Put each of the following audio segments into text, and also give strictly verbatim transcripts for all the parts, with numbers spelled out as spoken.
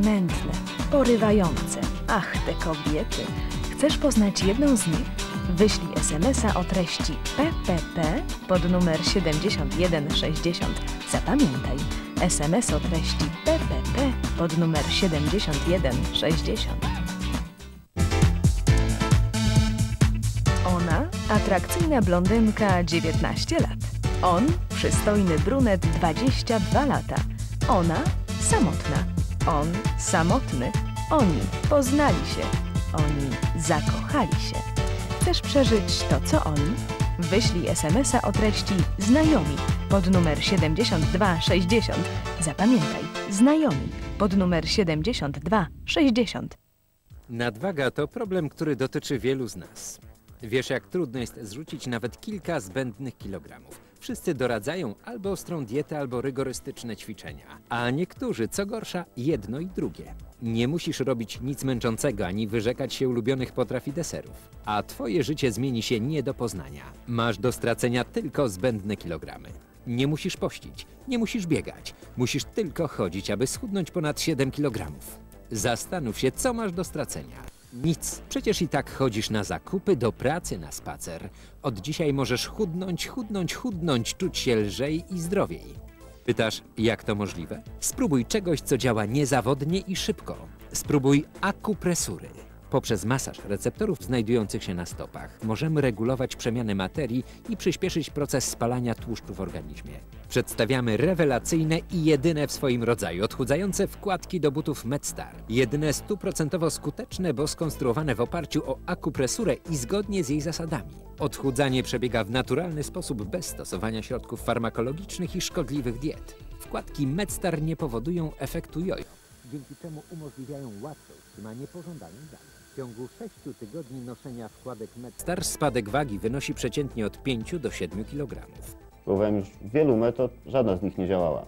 ponętne, porywające. Ach, te kobiety! Chcesz poznać jedną z nich? Wyślij es em es a o treści P P P pod numer siedemdziesiąt jeden sześćdziesiąt. Zapamiętaj, es em es o treści P P P pod numer siedemdziesiąt jeden sześćdziesiąt. Ona, atrakcyjna blondynka, dziewiętnaście lat. On, przystojny brunet, dwadzieścia dwa lata. Ona, samotna. On, samotny. Oni poznali się. Oni zakochali się. Chcesz przeżyć to, co oni? Wyślij es em es a o treści znajomi pod numer siedemdziesiąt dwa sześćdziesiąt. Zapamiętaj, znajomi pod numer siedemdziesiąt dwa sześćdziesiąt. Nadwaga to problem, który dotyczy wielu z nas. Wiesz, jak trudno jest zrzucić nawet kilka zbędnych kilogramów. Wszyscy doradzają albo ostrą dietę, albo rygorystyczne ćwiczenia. A niektórzy, co gorsza, jedno i drugie. Nie musisz robić nic męczącego, ani wyrzekać się ulubionych potraw i deserów. A twoje życie zmieni się nie do poznania. Masz do stracenia tylko zbędne kilogramy. Nie musisz pościć, nie musisz biegać. Musisz tylko chodzić, aby schudnąć ponad siedem kilogramów. Zastanów się, co masz do stracenia. Nic. Przecież i tak chodzisz na zakupy, do pracy, na spacer. Od dzisiaj możesz chudnąć, chudnąć, chudnąć, czuć się lżej i zdrowiej. Pytasz, jak to możliwe? Spróbuj czegoś, co działa niezawodnie i szybko. Spróbuj akupresury. Poprzez masaż receptorów znajdujących się na stopach możemy regulować przemianę materii i przyspieszyć proces spalania tłuszczu w organizmie. Przedstawiamy rewelacyjne i jedyne w swoim rodzaju odchudzające wkładki do butów MedStar. Jedyne stuprocentowo skuteczne, bo skonstruowane w oparciu o akupresurę i zgodnie z jej zasadami. Odchudzanie przebiega w naturalny sposób bez stosowania środków farmakologicznych i szkodliwych diet. Wkładki MedStar nie powodują efektu jojo, dzięki czemu umożliwiają łatwe utrzymanie pożądanej wagi. W ciągu sześciu tygodni noszenia wkładek MedStar spadek wagi wynosi przeciętnie od pięciu do siedmiu kilogramów. Próbowałem już wielu metod, żadna z nich nie działała.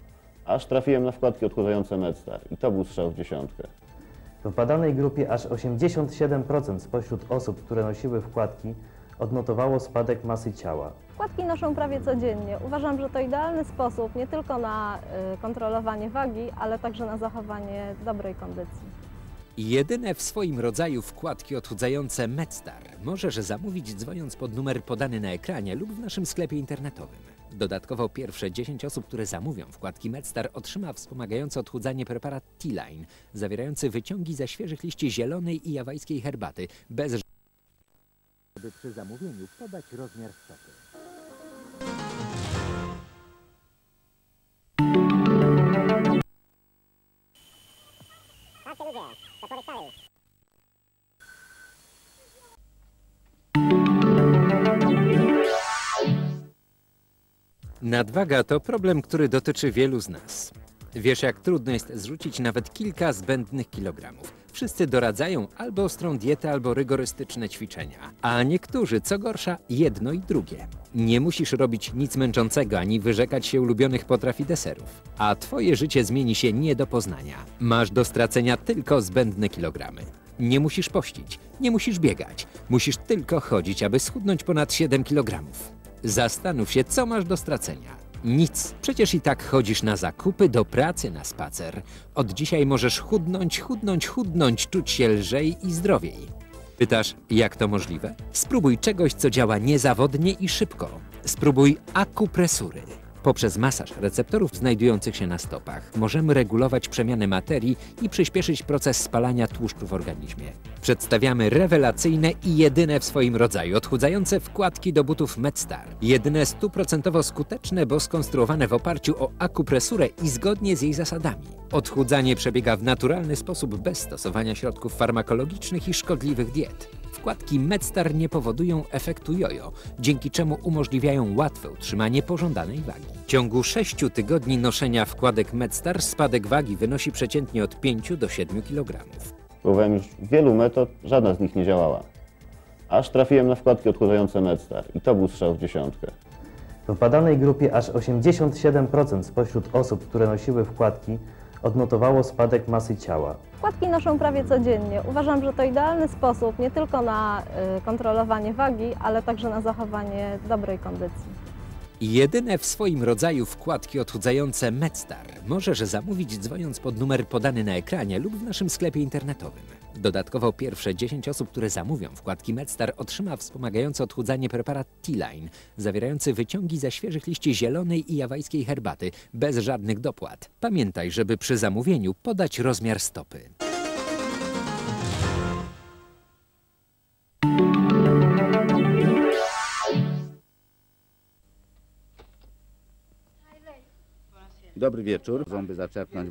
Aż trafiłem na wkładki odchudzające MedStar i to był strzał w dziesiątkę. W badanej grupie aż osiemdziesiąt siedem procent spośród osób, które nosiły wkładki, odnotowało spadek masy ciała. Wkładki noszą prawie codziennie. Uważam, że to idealny sposób nie tylko na y, kontrolowanie wagi, ale także na zachowanie dobrej kondycji. Jedyne w swoim rodzaju wkładki odchudzające MedStar możesz zamówić, dzwoniąc pod numer podany na ekranie lub w naszym sklepie internetowym. Dodatkowo pierwsze dziesięć osób, które zamówią wkładki MedStar, otrzyma wspomagający odchudzanie preparat T-Line, zawierający wyciągi ze świeżych liści zielonej i jawajskiej herbaty, bez żeby przy zamówieniu podać rozmiar stopy. Nadwaga to problem, który dotyczy wielu z nas. Wiesz, jak trudno jest zrzucić nawet kilka zbędnych kilogramów. Wszyscy doradzają albo ostrą dietę, albo rygorystyczne ćwiczenia. A niektórzy, co gorsza, jedno i drugie. Nie musisz robić nic męczącego, ani wyrzekać się ulubionych potraw i deserów. A twoje życie zmieni się nie do poznania. Masz do stracenia tylko zbędne kilogramy. Nie musisz pościć, nie musisz biegać. Musisz tylko chodzić, aby schudnąć ponad siedem kilogramów. Zastanów się, co masz do stracenia. Nic. Przecież i tak chodzisz na zakupy, do pracy, na spacer. Od dzisiaj możesz chudnąć, chudnąć, chudnąć, czuć się lżej i zdrowiej. Pytasz, jak to możliwe? Spróbuj czegoś, co działa niezawodnie i szybko. Spróbuj akupresury. Poprzez masaż receptorów znajdujących się na stopach możemy regulować przemianę materii i przyspieszyć proces spalania tłuszczu w organizmie. Przedstawiamy rewelacyjne i jedyne w swoim rodzaju odchudzające wkładki do butów MedStar. Jedyne stuprocentowo skuteczne, bo skonstruowane w oparciu o akupresurę i zgodnie z jej zasadami. Odchudzanie przebiega w naturalny sposób bez stosowania środków farmakologicznych i szkodliwych diet. Wkładki MedStar nie powodują efektu jojo, dzięki czemu umożliwiają łatwe utrzymanie pożądanej wagi. W ciągu sześciu tygodni noszenia wkładek MedStar spadek wagi wynosi przeciętnie od pięciu do siedmiu kilogramów. Próbowałem już wielu metod, żadna z nich nie działała. Aż trafiłem na wkładki odchudzające MedStar i to był strzał w dziesiątkę. W badanej grupie aż osiemdziesiąt siedem procent spośród osób, które nosiły wkładki, odnotowało spadek masy ciała. Wkładki noszą prawie codziennie. Uważam, że to idealny sposób nie tylko na y, kontrolowanie wagi, ale także na zachowanie dobrej kondycji. Jedyne w swoim rodzaju wkładki odchudzające MedStar możesz zamówić dzwoniąc pod numer podany na ekranie lub w naszym sklepie internetowym. Dodatkowo pierwsze dziesięć osób, które zamówią wkładki MedStar, otrzyma wspomagający odchudzanie preparat T-Line, zawierający wyciągi ze świeżych liści zielonej i jawajskiej herbaty, bez żadnych dopłat. Pamiętaj, żeby przy zamówieniu podać rozmiar stopy. Dobry wieczór. Ząby zaczerpnąć.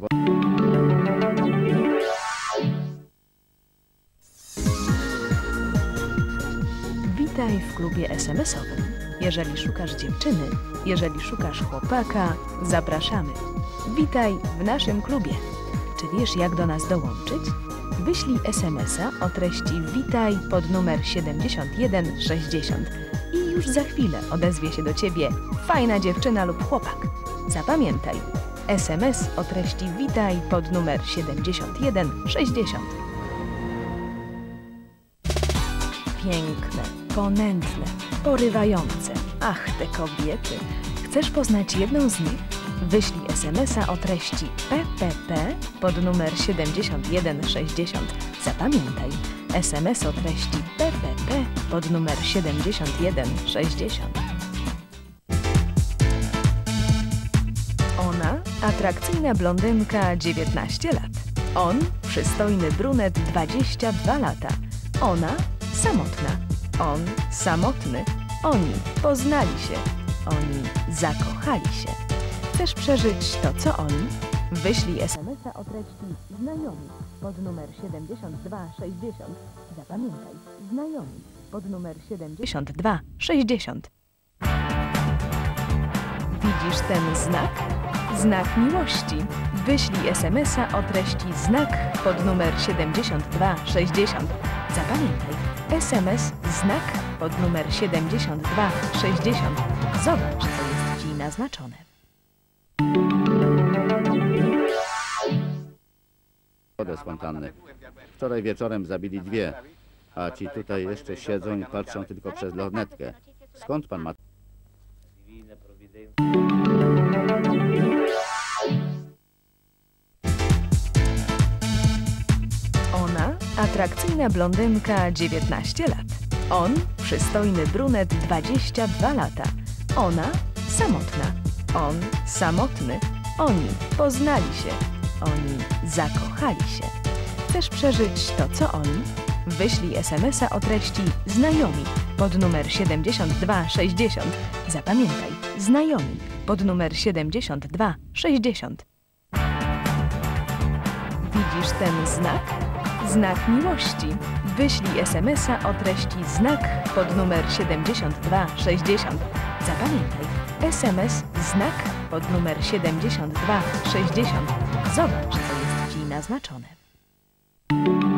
Witaj w klubie es em esowym. Jeżeli szukasz dziewczyny, jeżeli szukasz chłopaka, zapraszamy. Witaj w naszym klubie. Czy wiesz, jak do nas dołączyć? Wyślij es em esa o treści witaj pod numer siedemdziesiąt jeden sześćdziesiąt i już za chwilę odezwie się do Ciebie fajna dziewczyna lub chłopak. Zapamiętaj, es em es o treści witaj pod numer siedemdziesiąt jeden sześćdziesiąt. Piękne, ponętne, porywające. Ach, te kobiety. Chcesz poznać jedną z nich? Wyślij es em esa o treści pe pe pe pod numer siedemdziesiąt jeden sześćdziesiąt. Zapamiętaj, es em es o treści pe pe pe pod numer siedemdziesiąt jeden sześćdziesiąt. Ona atrakcyjna blondynka dziewiętnaście lat. On przystojny brunet dwadzieścia dwa lata. Ona samotna. On samotny. Oni poznali się. Oni zakochali się. Chcesz przeżyć to, co oni? Wyślij es em esa o treści znajomi pod numer siedemdziesiąt dwa sześćdziesiąt. Zapamiętaj, znajomi pod numer siedemdziesiąt dwa sześćdziesiąt. Widzisz ten znak? Znak miłości. Wyślij es em esa o treści znak pod numer siedemdziesiąt dwa sześćdziesiąt. Zapamiętaj, es em es znak pod numer siedemdziesiąt dwa sześćdziesiąt. Zobacz, co jest Ci naznaczone. Wodę z fontanny. Wczoraj wieczorem zabili dwie, a ci tutaj jeszcze siedzą i patrzą tylko przez lornetkę. Skąd pan ma... Ona atrakcyjna blondynka dziewiętnaście lat. On przystojny brunet dwadzieścia dwa lata. Ona samotna. On samotny. Oni poznali się. Oni zakochali się. Chcesz przeżyć to, co oni? Wyślij es em esa o treści znajomi pod numer siedemdziesiąt dwa sześćdziesiąt. Zapamiętaj, znajomi pod numer siedemdziesiąt dwa sześćdziesiąt. Widzisz ten znak? Znak miłości. Wyślij es em esa o treści znak pod numer siedemdziesiąt dwa sześćdziesiąt. Zapamiętaj, es em es znak pod numer siedemdziesiąt dwa sześćdziesiąt. Zobacz, co jest Ci naznaczone.